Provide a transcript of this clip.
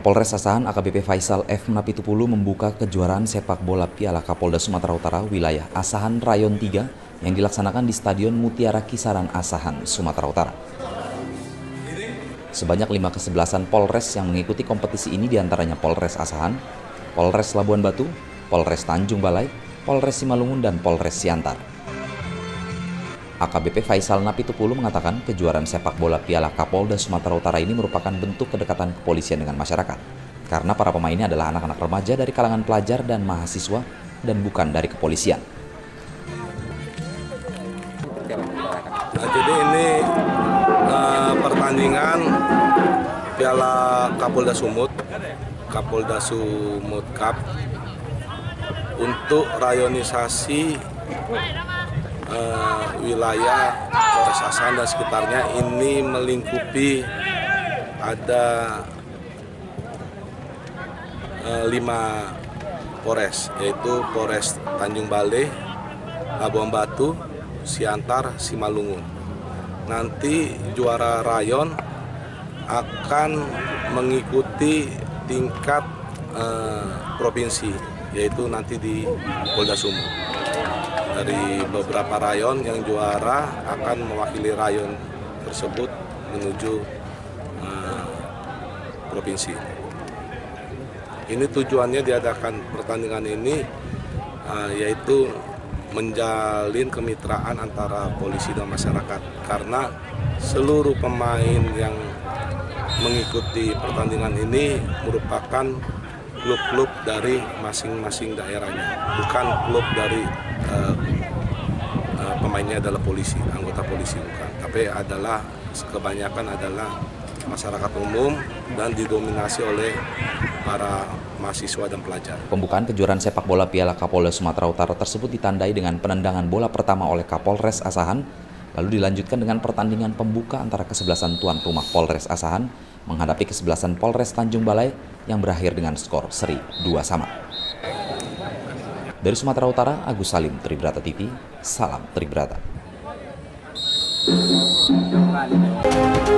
Kapolres Asahan AKBP Faisal F. Napitupulu membuka kejuaraan sepak bola Piala Kapolda Sumatera Utara wilayah Asahan Rayon 3 yang dilaksanakan di Stadion Mutiara Kisaran Asahan, Sumatera Utara. Sebanyak 5 kesebelasan Polres yang mengikuti kompetisi ini diantaranya Polres Asahan, Polres Labuan Batu, Polres Tanjung Balai, Polres Simalungun, dan Polres Siantar. AKBP Faisal Napitupulu mengatakan kejuaraan sepak bola Piala Kapolda Sumatera Utara ini merupakan bentuk kedekatan kepolisian dengan masyarakat. Karena para pemainnya adalah anak-anak remaja dari kalangan pelajar dan mahasiswa dan bukan dari kepolisian. Nah, jadi ini pertandingan Piala Kapolda Sumut Cup untuk rayonisasi wilayah Polres Asahan dan sekitarnya. Ini melingkupi ada 5 Polres, yaitu Polres Tanjung Balai, Labuan Batu, Siantar, Simalungun. Nanti juara rayon akan mengikuti tingkat provinsi, yaitu nanti di Polda Sumut. Dari beberapa rayon yang juara akan mewakili rayon tersebut menuju provinsi. Ini tujuannya diadakan pertandingan ini yaitu menjalin kemitraan antara polisi dan masyarakat, karena seluruh pemain yang mengikuti pertandingan ini merupakan klub-klub dari masing-masing daerahnya, bukan klub dari pemainnya adalah polisi, anggota polisi bukan, tapi adalah kebanyakan adalah masyarakat umum dan didominasi oleh para mahasiswa dan pelajar. Pembukaan kejuaraan sepak bola Piala Kapolda Sumatera Utara tersebut ditandai dengan penendangan bola pertama oleh Kapolres Asahan, lalu dilanjutkan dengan pertandingan pembuka antara kesebelasan tuan rumah Polres Asahan menghadapi kesebelasan Polres Tanjung Balai yang berakhir dengan skor seri 2-2. Dari Sumatera Utara, Agus Salim, Tribrata TV, salam Tribrata.